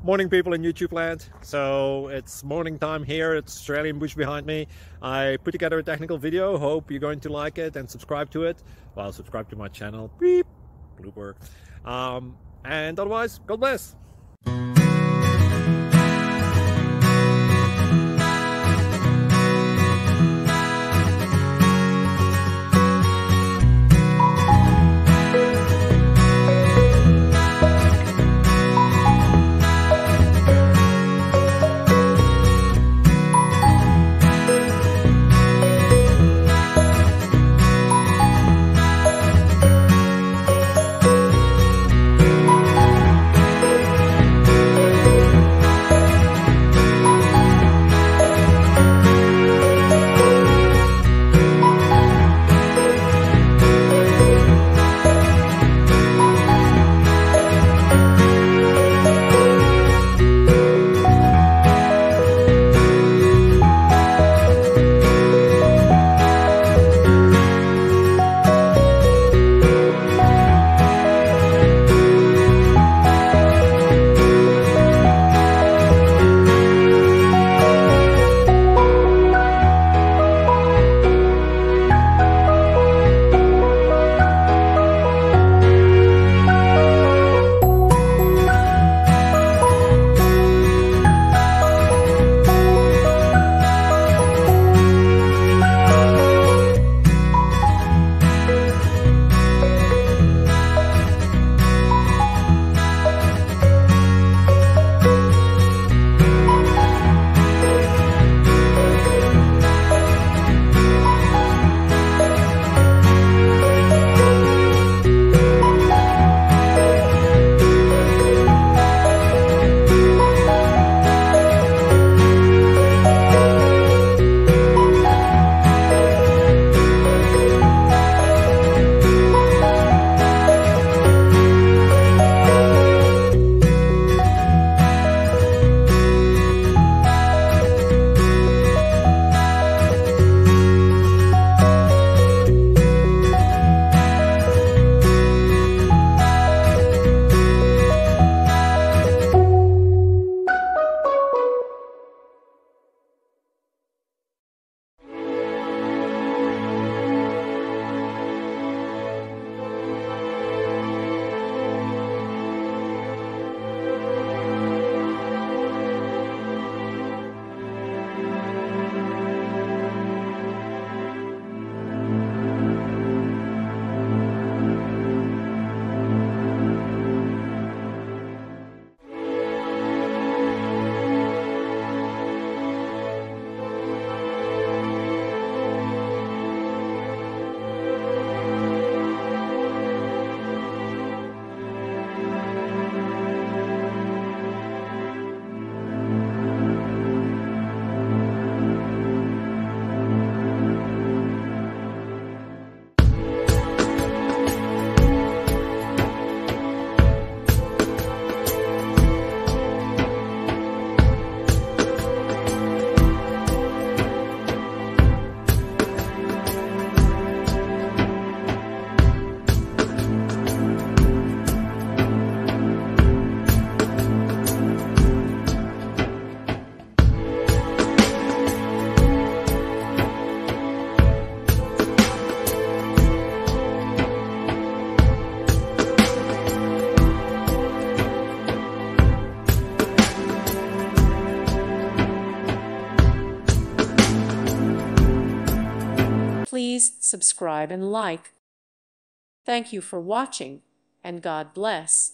Morning people in YouTube land. So it's morning time here. It's Australian bush behind me. I put together a technical video. Hope you're going to like it and subscribe to it. Well, subscribe to my channel. Beep. Blooper. And otherwise, God bless. Please subscribe and like. Thank you for watching, and God bless.